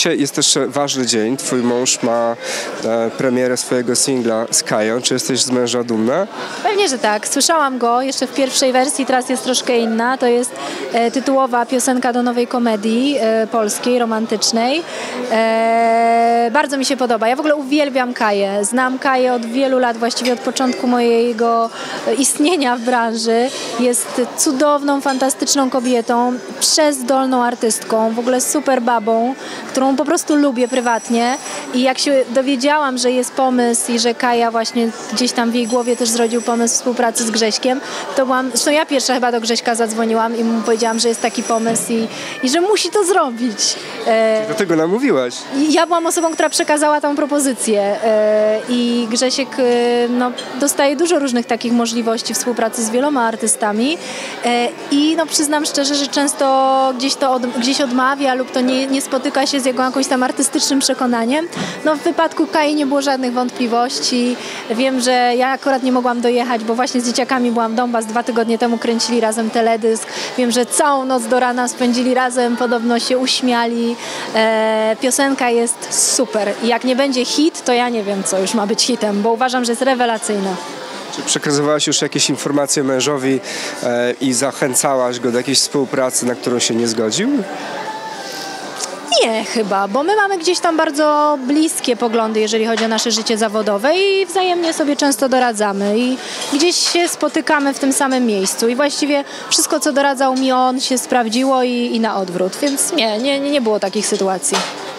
dzisiaj jest też ważny dzień. Twój mąż ma premierę swojego singla z Kają. Czy jesteś z męża dumna? Pewnie, że tak. Słyszałam go jeszcze w pierwszej wersji, teraz jest troszkę inna. To jest tytułowa piosenka do nowej komedii polskiej, romantycznej. Bardzo mi się podoba. Ja w ogóle uwielbiam Kaję. Znam Kaję od wielu lat, właściwie od początku mojego istnienia w branży. Jest cudowną, fantastyczną kobietą, przezdolną artystką, w ogóle super babą, którą po prostu lubię prywatnie. I jak się dowiedziałam, że jest pomysł i że Kaja właśnie gdzieś tam w jej głowie też zrodził pomysł współpracy z Grześkiem, to byłam, zresztą ja pierwsza chyba do Grześka zadzwoniłam i mu powiedziałam, że jest taki pomysł i że musi to zrobić. Do tego namówiłaś. Ja byłam osobą, która przekazała tą propozycję i Grzesiek dostaje dużo różnych takich możliwości współpracy z wieloma artystami i przyznam szczerze, że często gdzieś odmawia lub to nie spotyka się z jego jakimś tam artystycznym przekonaniem. W wypadku Kai nie było żadnych wątpliwości. Wiem, że ja akurat nie mogłam dojechać, bo właśnie z dzieciakami byłam w Donbas, 2 tygodnie temu kręcili razem teledysk. Wiem, że całą noc do rana spędzili razem, podobno się uśmiali. Piosenka jest super. I jak nie będzie hit, to ja nie wiem, co już ma być hitem, bo uważam, że jest rewelacyjna. Czy przekazywałaś już jakieś informacje mężowi i zachęcałaś go do jakiejś współpracy, na którą się nie zgodził? Nie, chyba, bo my mamy gdzieś tam bardzo bliskie poglądy, jeżeli chodzi o nasze życie zawodowe i wzajemnie sobie często doradzamy i gdzieś się spotykamy w tym samym miejscu i właściwie wszystko, co doradzał mi on, się sprawdziło i na odwrót, więc nie było takich sytuacji.